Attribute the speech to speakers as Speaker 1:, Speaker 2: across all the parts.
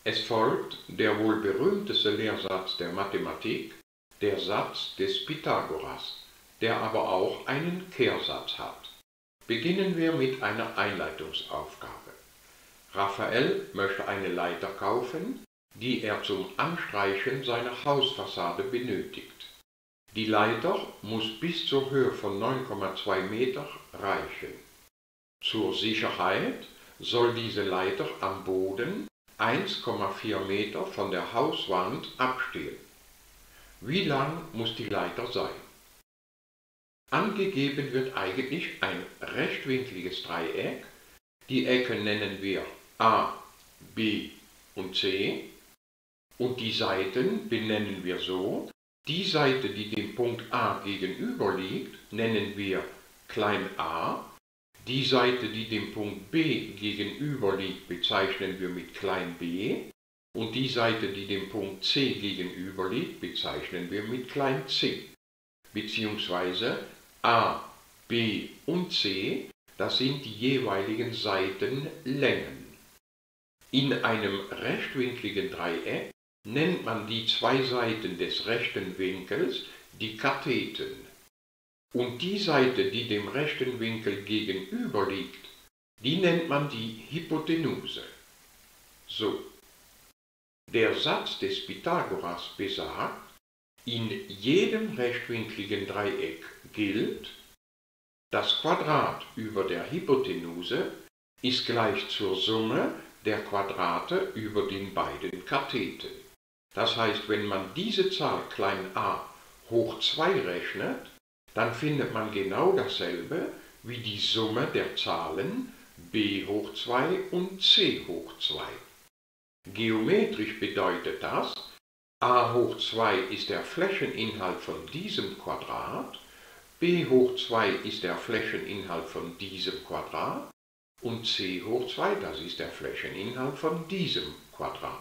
Speaker 1: Es folgt der wohl berühmteste Lehrsatz der Mathematik, der Satz des Pythagoras, der aber auch einen Kehrsatz hat. Beginnen wir mit einer Einleitungsaufgabe. Raphael möchte eine Leiter kaufen, die er zum Anstreichen seiner Hausfassade benötigt. Die Leiter muss bis zur Höhe von 9,2 Meter reichen. Zur Sicherheit soll diese Leiter am Boden 1,4 Meter von der Hauswand abstehen. Wie lang muss die Leiter sein? Angegeben wird eigentlich ein rechtwinkliges Dreieck. Die Ecken nennen wir A, B und C und die Seiten benennen wir so. Die Seite, die dem Punkt A gegenüber liegt, nennen wir klein a. Die Seite, die dem Punkt B gegenüber liegt, bezeichnen wir mit klein b. Und die Seite, die dem Punkt C gegenüber liegt, bezeichnen wir mit klein c. Beziehungsweise A, B und C, das sind die jeweiligen Seitenlängen. In einem rechtwinkligen Dreieck nennt man die zwei Seiten des rechten Winkels die Katheten. Und die Seite, die dem rechten Winkel gegenüber liegt, die nennt man die Hypotenuse. So, der Satz des Pythagoras besagt, in jedem rechtwinkligen Dreieck gilt, das Quadrat über der Hypotenuse ist gleich zur Summe der Quadrate über den beiden Katheten. Das heißt, wenn man diese Zahl klein a hoch 2 rechnet, dann findet man genau dasselbe wie die Summe der Zahlen b hoch 2 und c hoch 2. Geometrisch bedeutet das, a hoch 2 ist der Flächeninhalt von diesem Quadrat, b hoch 2 ist der Flächeninhalt von diesem Quadrat und c hoch 2, das ist der Flächeninhalt von diesem Quadrat.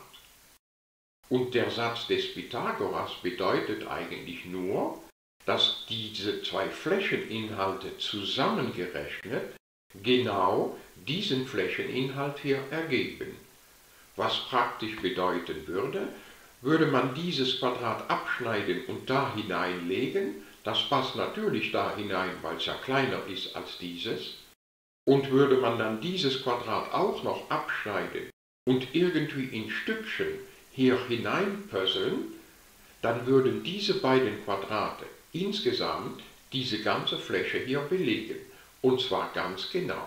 Speaker 1: Und der Satz des Pythagoras bedeutet eigentlich nur, dass diese zwei Flächeninhalte zusammengerechnet genau diesen Flächeninhalt hier ergeben. Was praktisch bedeuten würde, würde man dieses Quadrat abschneiden und da hineinlegen, das passt natürlich da hinein, weil es ja kleiner ist als dieses, und würde man dann dieses Quadrat auch noch abschneiden und irgendwie in Stückchen hier hineinpuzzeln, dann würden diese beiden Quadrate insgesamt diese ganze Fläche hier belegen, und zwar ganz genau.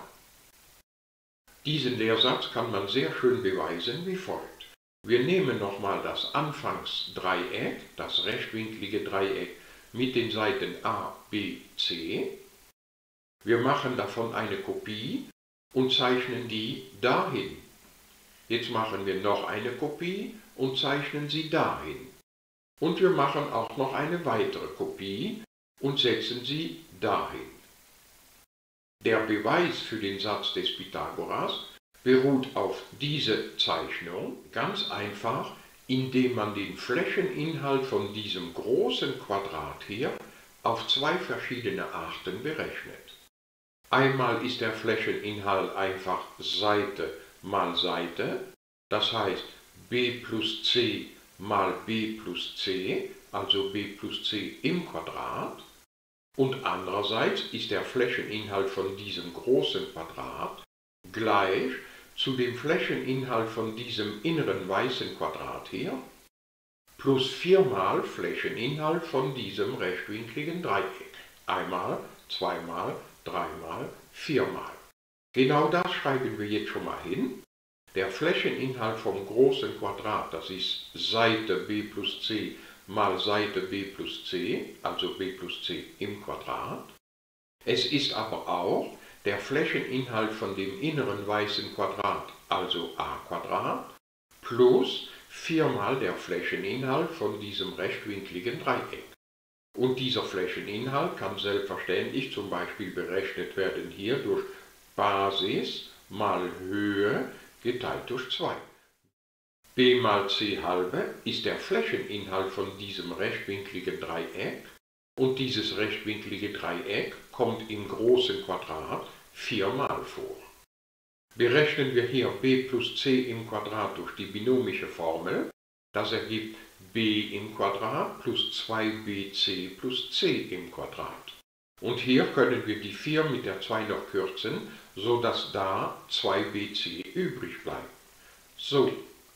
Speaker 1: Diesen Lehrsatz kann man sehr schön beweisen wie folgt. Wir nehmen nochmal das Anfangsdreieck, das rechtwinklige Dreieck mit den Seiten a, b, c. Wir machen davon eine Kopie und zeichnen die dahin. Jetzt machen wir noch eine Kopie und zeichnen sie dahin. Und wir machen auch noch eine weitere Kopie und setzen sie dahin. Der Beweis für den Satz des Pythagoras beruht auf diese Zeichnung ganz einfach, indem man den Flächeninhalt von diesem großen Quadrat hier auf zwei verschiedene Arten berechnet. Einmal ist der Flächeninhalt einfach Seite mal Seite, das heißt b plus c mal b plus c, also b plus c im Quadrat. Und andererseits ist der Flächeninhalt von diesem großen Quadrat gleich zu dem Flächeninhalt von diesem inneren weißen Quadrat hier plus 4 mal Flächeninhalt von diesem rechtwinkligen Dreieck. Einmal, zweimal, dreimal, viermal. Genau das schreiben wir jetzt schon mal hin. Der Flächeninhalt vom großen Quadrat, das ist Seite b plus c mal Seite b plus c, also b plus c im Quadrat. Es ist aber auch der Flächeninhalt von dem inneren weißen Quadrat, also a Quadrat, plus 4 mal der Flächeninhalt von diesem rechtwinkligen Dreieck. Und dieser Flächeninhalt kann selbstverständlich zum Beispiel berechnet werden hier durch Basis mal Höhe geteilt durch 2. b mal c halbe ist der Flächeninhalt von diesem rechtwinkligen Dreieck und dieses rechtwinklige Dreieck kommt im großen Quadrat 4 mal vor. Berechnen wir hier b plus c im Quadrat durch die binomische Formel. Das ergibt b im Quadrat plus 2bc plus c im Quadrat. Und hier können wir die 4 mit der 2 noch kürzen, so dass da 2bc übrig bleibt. So.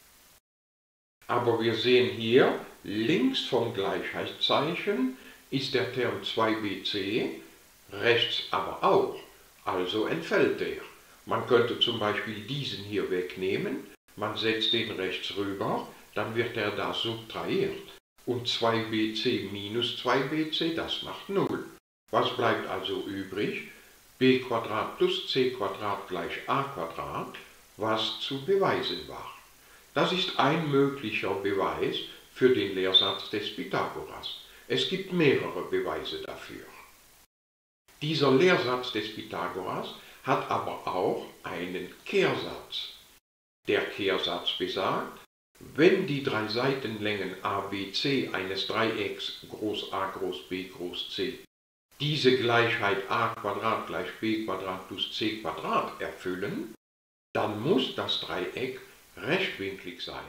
Speaker 1: Aber wir sehen hier, links vom Gleichheitszeichen ist der Term 2bc, rechts aber auch, also entfällt der. Man könnte zum Beispiel diesen hier wegnehmen, man setzt den rechts rüber, dann wird er da subtrahiert. Und 2bc minus 2bc, das macht 0. Was bleibt also übrig? b² plus c² gleich a², was zu beweisen war. Das ist ein möglicher Beweis für den Lehrsatz des Pythagoras. Es gibt mehrere Beweise dafür. Dieser Lehrsatz des Pythagoras hat aber auch einen Kehrsatz. Der Kehrsatz besagt, wenn die drei Seitenlängen a, b, c eines Dreiecks groß A groß B groß C diese Gleichheit a² gleich b² plus c² erfüllen, dann muss das Dreieck rechtwinklig sein.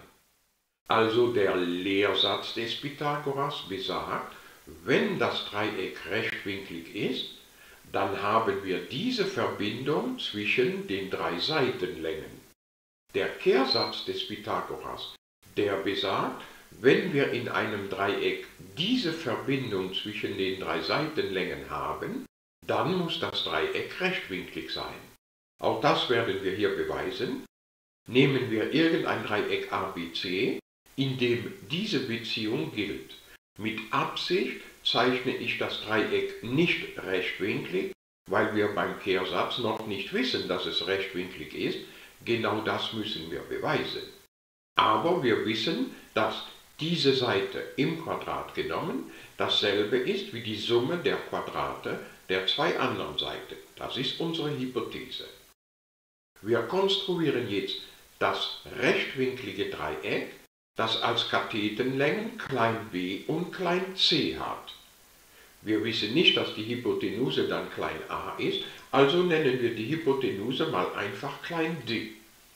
Speaker 1: Also der Lehrsatz des Pythagoras besagt, wenn das Dreieck rechtwinklig ist, dann haben wir diese Verbindung zwischen den drei Seitenlängen. Der Kehrsatz des Pythagoras, der besagt, wenn wir in einem Dreieck diese Verbindung zwischen den drei Seitenlängen haben, dann muss das Dreieck rechtwinklig sein. Auch das werden wir hier beweisen. Nehmen wir irgendein Dreieck ABC, in dem diese Beziehung gilt. Mit Absicht zeichne ich das Dreieck nicht rechtwinklig, weil wir beim Kehrsatz noch nicht wissen, dass es rechtwinklig ist. Genau das müssen wir beweisen. Aber wir wissen, dass diese Seite im Quadrat genommen dasselbe ist wie die Summe der Quadrate der zwei anderen Seiten. Das ist unsere Hypothese. Wir konstruieren jetzt das rechtwinklige Dreieck, das als Kathetenlängen klein b und klein c hat. Wir wissen nicht, dass die Hypotenuse dann klein a ist, also nennen wir die Hypotenuse mal einfach klein d.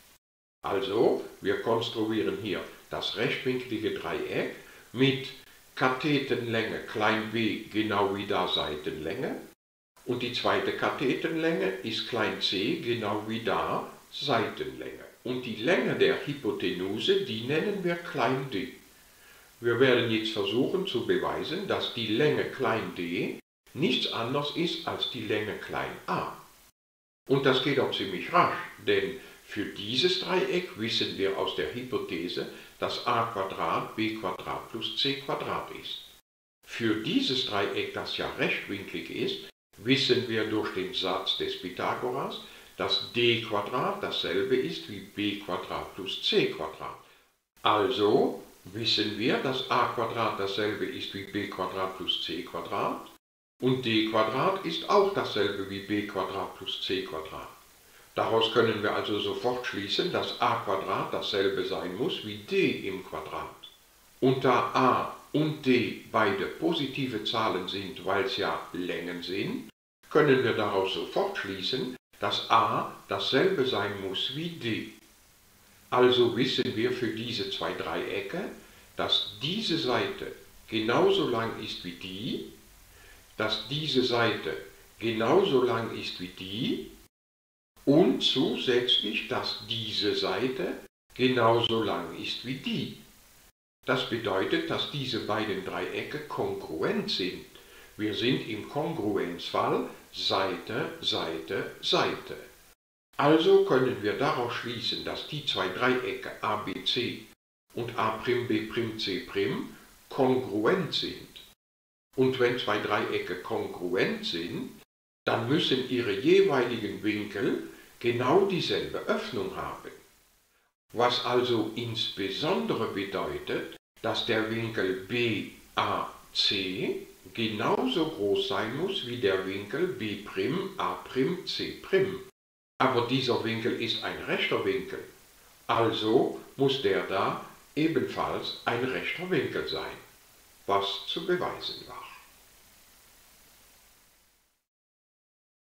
Speaker 1: Also, wir konstruieren hier das rechtwinklige Dreieck mit Kathetenlänge klein b genau wie da Seitenlänge und die zweite Kathetenlänge ist klein c genau wie da Seitenlänge. Und die Länge der Hypotenuse, die nennen wir klein d. Wir werden jetzt versuchen zu beweisen, dass die Länge klein d nichts anderes ist als die Länge klein a. Und das geht auch ziemlich rasch, denn für dieses Dreieck wissen wir aus der Hypothese, dass a² b² plus c² ist. Für dieses Dreieck, das ja rechtwinklig ist, wissen wir durch den Satz des Pythagoras, dass d² dasselbe ist wie b² plus c². Also wissen wir, dass a² dasselbe ist wie b² plus c² und d² ist auch dasselbe wie b² plus c². Daraus können wir also sofort schließen, dass a² dasselbe sein muss wie d im Quadrat. Und da a und d beide positive Zahlen sind, weil es ja Längen sind, können wir daraus sofort schließen, dass a dasselbe sein muss wie d. Also wissen wir für diese zwei Dreiecke, dass diese Seite genauso lang ist wie die, dass diese Seite genauso lang ist wie die, und zusätzlich, dass diese Seite genauso lang ist wie die. Das bedeutet, dass diese beiden Dreiecke kongruent sind. Wir sind im Kongruenzfall Seite, Seite, Seite. Also können wir daraus schließen, dass die zwei Dreiecke ABC und A'B'C' kongruent sind. Und wenn zwei Dreiecke kongruent sind, dann müssen ihre jeweiligen Winkel genau dieselbe Öffnung haben. Was also insbesondere bedeutet, dass der Winkel BAC genauso groß sein muss wie der Winkel B'A'C'. Aber dieser Winkel ist ein rechter Winkel, also muss der da ebenfalls ein rechter Winkel sein, was zu beweisen war.